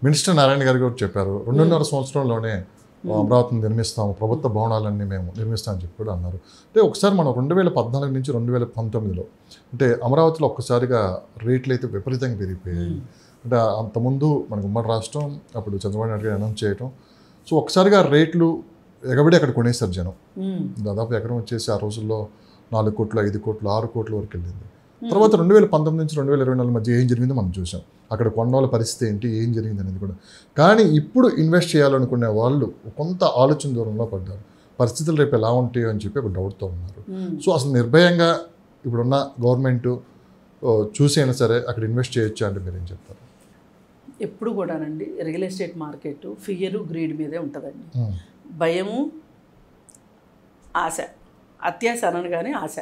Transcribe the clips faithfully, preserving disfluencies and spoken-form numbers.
Minister Narayana గారు కూడా చెప్పారు రెండున్నర సంవత్సరంలోనే అమరావతిని నిర్మిస్తాము, ప్రభుత్వ భవనాలన్నీ మేము నిర్మిస్తామని చెప్పి కూడా అన్నారు. అంటే ఒకసారి మనం రెండు వేల పద్నాలుగు నుంచి రెండు వేల పంతొమ్మిదిలో అంటే అమరావతిలో ఒక్కసారిగా రేట్లు అయితే విపరీతంగా పెరిగిపోయాయి. అంటే అంతకుముందు మనకు ఉమ్మడి రాష్ట్రం అప్పుడు చంద్రబాబు నాయుడు గారు అనౌన్స్ చేయటం, సో ఒకసారిగా రేట్లు ఎగబడి అక్కడ కొనేసారు జనం. దాదాపు ఎకరం వచ్చేసి ఆ రోజుల్లో నాలుగు కోట్లు ఐదు కోట్లు ఆరు కోట్ల వరకు వెళ్ళింది. తర్వాత రెండు వేల పంతొమ్మిది నుంచి రెండు వేల ఇరవై నాలుగు మధ్య ఏం జరిగిందో మనం చూసాం. అక్కడ కొన్నోళ్ళ పరిస్థితి ఏంటి, ఏం జరిగింది అనేది కూడా. కానీ ఇప్పుడు ఇన్వెస్ట్ చేయాలనుకునే వాళ్ళు కొంత ఆలోచన దూరంలో పడ్డారు. పరిస్థితులు రేపు ఎలా ఉంటాయో అని చెప్పి ఒక డౌట్తో ఉన్నారు. సో అసలు నిర్భయంగా ఇప్పుడున్న గవర్నమెంట్ చూసి అయినా సరే అక్కడ ఇన్వెస్ట్ చేయొచ్చు అంటే మీరు ఏం చెప్తారు? ఎప్పుడు కూడానండి real estate market fear greed మీదే ఉంటుందండి. భయము, ఆశ, అత్యాశ అనగానే ఆశ,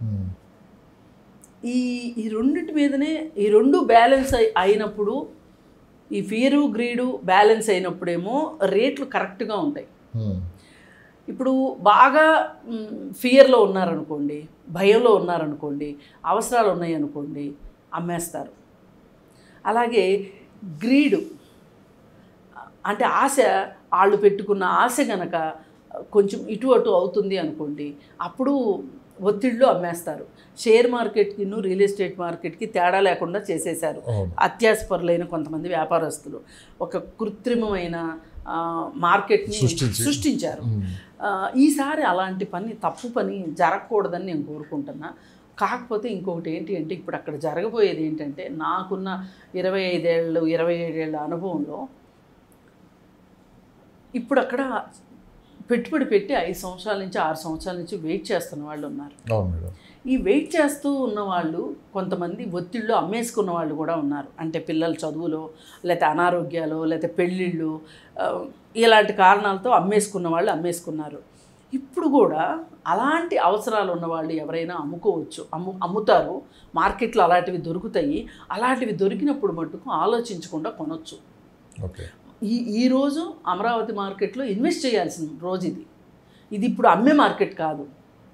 ఈ ఈ రెండింటి మీదనే ఈ రెండు బ్యాలెన్స్ అయినప్పుడు, ఈ ఫియరు గ్రీడు బ్యాలెన్స్ అయినప్పుడేమో రేట్లు కరెక్ట్గా ఉంటాయి. ఇప్పుడు బాగా ఫియర్లో ఉన్నారనుకోండి, భయంలో ఉన్నారనుకోండి, అవసరాలు ఉన్నాయి అనుకోండి, అమ్మేస్తారు. అలాగే గ్రీడు అంటే ఆశ, వాళ్ళు పెట్టుకున్న ఆశ గనక కొంచెం ఇటు అటు అవుతుంది అనుకోండి, అప్పుడు ఒత్తిడిలో అమ్మేస్తారు. షేర్ మార్కెట్కి రియల్ ఎస్టేట్ మార్కెట్కి తేడా లేకుండా చేసేశారు అత్యాశపరులైన కొంతమంది వ్యాపారస్తులు. ఒక కృత్రిమమైన మార్కెట్ని సృష్టించారు. ఈసారి అలాంటి పని, తప్పు పని జరగకూడదని నేను కోరుకుంటున్నా. కాకపోతే ఇంకొకటి ఏంటి అంటే, ఇప్పుడు అక్కడ జరగబోయేది ఏంటంటే, నాకున్న ఇరవై ఐదేళ్ళు ఇరవై ఏడేళ్ళ అనుభవంలో ఇప్పుడు అక్కడ పెట్టుబడి పెట్టి ఐదు సంవత్సరాల నుంచి ఆరు సంవత్సరాల నుంచి వెయిట్ చేస్తున్న వాళ్ళు ఉన్నారు. ఈ వెయిట్ చేస్తూ ఉన్న వాళ్ళు కొంతమంది ఒత్తిళ్ళు అమ్మేసుకున్న వాళ్ళు కూడా ఉన్నారు. అంటే పిల్లల చదువులో, లేకపోతే అనారోగ్యాలు, లేకపోతే పెళ్ళిళ్ళు, ఇలాంటి కారణాలతో అమ్మేసుకున్న వాళ్ళు అమ్మేసుకున్నారు. ఇప్పుడు కూడా అలాంటి అవసరాలు ఉన్నవాళ్ళు ఎవరైనా అమ్ముకోవచ్చు, అమ్ము అమ్ముతారు. మార్కెట్లో అలాంటివి దొరుకుతాయి. అలాంటివి దొరికినప్పుడు మట్టుకు ఆలోచించకుండా కొనొచ్చు. ఓకే, ఈ ఈరోజు అమరావతి మార్కెట్లో ఇన్వెస్ట్ చేయాల్సిన రోజు ఇది. ఇది ఇప్పుడు అమ్మే మార్కెట్ కాదు,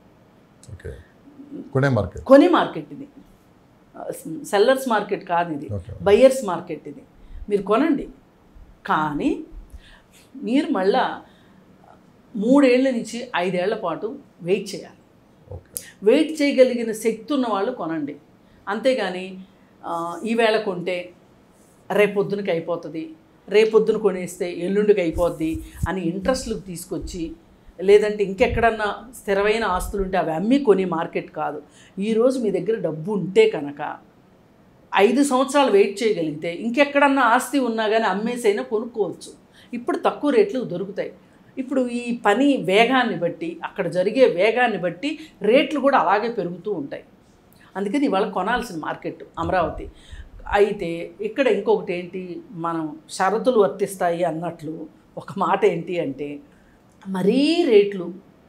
కొనే మార్కెట్. కొనే మార్కెట్ ఇది. సెల్లర్స్ మార్కెట్ కాదు ఇది, బయ్యర్స్ మార్కెట్ ఇది. మీరు కొనండి, కానీ మీరు మళ్ళా మూడేళ్ల నుంచి ఐదేళ్ల పాటు వెయిట్ చేయాలి. వెయిట్ చేయగలిగిన శక్తి ఉన్న వాళ్ళు కొనండి. అంతేగాని ఈవేళ కొంటే రేపొద్దునకి అయిపోతుంది, రేపొద్దున కొనేస్తే ఎల్లుండికి అయిపోద్ది అని ఇంట్రెస్ట్లు తీసుకొచ్చి, లేదంటే ఇంకెక్కడన్నా స్థిరమైన ఆస్తులు ఉంటే అవి అమ్మి కొనే మార్కెట్ కాదు. ఈరోజు మీ దగ్గర డబ్బు ఉంటే కనుక ఐదు సంవత్సరాలు వెయిట్ చేయగలిగితే ఇంకెక్కడన్నా ఆస్తి ఉన్నా కానీ అమ్మేసైనా కొనుక్కోవచ్చు. ఇప్పుడు తక్కువ రేట్లు దొరుకుతాయి. ఇప్పుడు ఈ పని వేగాన్ని బట్టి, అక్కడ జరిగే వేగాన్ని బట్టి రేట్లు కూడా అలాగే పెరుగుతూ ఉంటాయి. అందుకని ఇవాళ కొనాల్సిన మార్కెట్ అమరావతి. అయితే ఇక్కడ ఇంకొకటి ఏంటి, మనం షరతులు వర్తిస్తాయి అన్నట్లు ఒక మాట ఏంటి అంటే, మరీ రేట్లు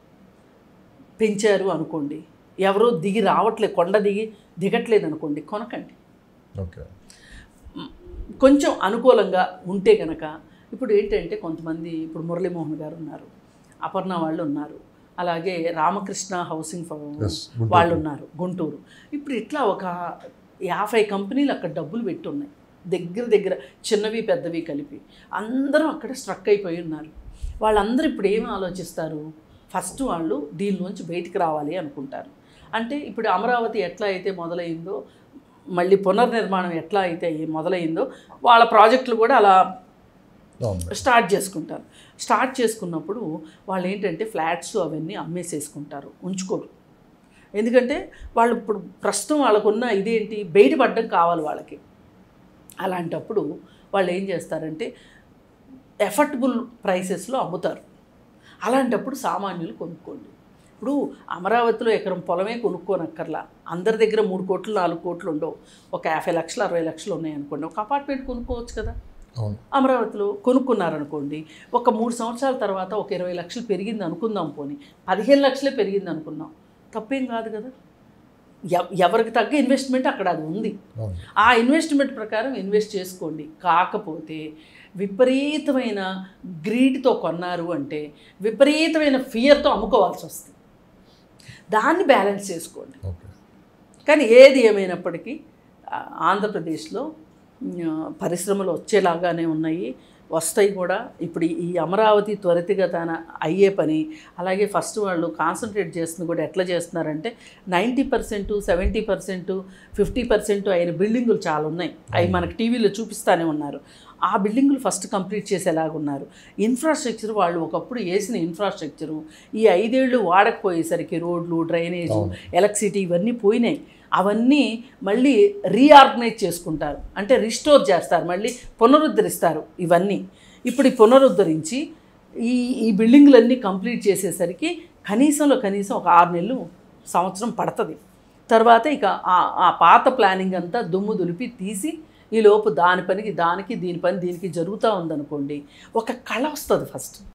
పెంచారు అనుకోండి, ఎవరో దిగి రావట్లేదు, కొండ దిగి దిగట్లేదు అనుకోండి, కొనకండి. ఓకే, కొంచెం అనుకూలంగా ఉంటే కనుక. ఇప్పుడు ఏంటంటే కొంతమంది, ఇప్పుడు మురళీమోహన్ గారు ఉన్నారు, అపర్ణ వాళ్ళు ఉన్నారు, అలాగే రామకృష్ణ హౌసింగ్ వాళ్ళు ఉన్నారు గుంటూరు. ఇప్పుడు ఇట్లా ఒక యాభై కంపెనీలు అక్కడ డబ్బులు పెట్టి ఉన్నాయి, దగ్గర దగ్గర చిన్నవి పెద్దవి కలిపి. అందరూ అక్కడ స్ట్రక్ అయిపోయి ఉన్నారు. వాళ్ళందరూ ఇప్పుడు ఏమి ఆలోచిస్తారు, ఫస్ట్ వాళ్ళు దీనిలోంచి బయటికి రావాలి అనుకుంటారు. అంటే ఇప్పుడు అమరావతి ఎట్లా అయితే మొదలైందో, మళ్ళీ పునర్నిర్మాణం ఎట్లా అయితే మొదలైందో, వాళ్ళ ప్రాజెక్టులు కూడా అలా స్టార్ట్ చేసుకుంటారు. స్టార్ట్ చేసుకున్నప్పుడు వాళ్ళు ఏంటంటే ఫ్లాట్స్ అవన్నీ అమ్మేసేసుకుంటారు, ఉంచుకోరు. ఎందుకంటే వాళ్ళు ఇప్పుడు ప్రస్తుతం వాళ్ళకున్న ఇదేంటి, బయటపడడం కావాలి వాళ్ళకి. అలాంటప్పుడు వాళ్ళు ఏం చేస్తారంటే ఎఫర్టబుల్ ప్రైసెస్లో అమ్ముతారు. అలాంటప్పుడు సామాన్యులు కొనుక్కోండి. ఇప్పుడు అమరావతిలో ఎకరం పొలమే కొనుక్కోనక్కర్లా. అందరి దగ్గర మూడు కోట్లు నాలుగు కోట్లు ఉండవు. ఒక యాభై లక్షలు అరవై లక్షలు ఉన్నాయనుకోండి, ఒక అపార్ట్మెంట్ కొనుక్కోవచ్చు కదా. అమరావతిలో కొనుక్కున్నారనుకోండి, ఒక మూడు సంవత్సరాల తర్వాత ఒక ఇరవై లక్షలు పెరిగింది అనుకుందాం, పోనీ పదిహేను లక్షలే పెరిగింది అనుకుందాం, తప్పేం కాదు కదా. ఎవరికి తగ్గ ఇన్వెస్ట్మెంట్ అక్కడ అది ఉంది. ఆ ఇన్వెస్ట్మెంట్ ప్రకారం ఇన్వెస్ట్ చేసుకోండి. కాకపోతే విపరీతమైన గ్రీడ్తో కొన్నారు అంటే విపరీతమైన ఫియర్తో అమ్ముకోవాల్సి వస్తుంది. దాన్ని బ్యాలెన్స్ చేసుకోండి. కానీ ఏది ఏమైనప్పటికీ ఆంధ్రప్రదేశ్లో పరిశ్రమలు వచ్చేలాగానే ఉన్నాయి, వస్తాయి కూడా. ఇప్పుడు ఈ అమరావతి త్వరితగతిన అయ్యే పని, అలాగే ఫస్ట్ వాళ్ళు కాన్సన్ట్రేట్ చేస్తుంది కూడా ఎట్లా చేస్తున్నారంటే ninety percent seventy percent fifty percent అయిన బిల్డింగులు చాలా ఉన్నాయి, అవి మనకు టీవీలో చూపిస్తూనే ఉన్నారు. ఆ బిల్డింగులు ఫస్ట్ కంప్లీట్ చేసేలాగా ఉన్నారు. ఇన్ఫ్రాస్ట్రక్చర్ వాళ్ళు ఒకప్పుడు వేసిన ఇన్ఫ్రాస్ట్రక్చరు ఈ ఐదేళ్లు వాడకపోయేసరికి రోడ్లు, డ్రైనేజు, ఎలక్ట్రిసిటీ ఇవన్నీ పోయినాయి. అవన్నీ మళ్ళీ రీఆర్గనైజ్ చేసుకుంటారు, అంటే రిస్టోర్ చేస్తారు, మళ్ళీ పునరుద్ధరిస్తారు ఇవన్నీ. ఇప్పుడు ఈ పునరుద్ధరించి ఈ ఈ బిల్డింగులన్నీ కంప్లీట్ చేసేసరికి కనీసంలో కనీసం ఒక ఆరు నెలలు సంవత్సరం పడుతుంది. తర్వాత ఇక ఆ పాత ప్లానింగ్ అంతా దుమ్ము దులిపి తీసి ఈ లోపు దాని పనికి దానికి, దీని పని దీనికి జరుగుతూ ఉందనుకోండి, ఒక కళ వస్తుంది ఫస్ట్.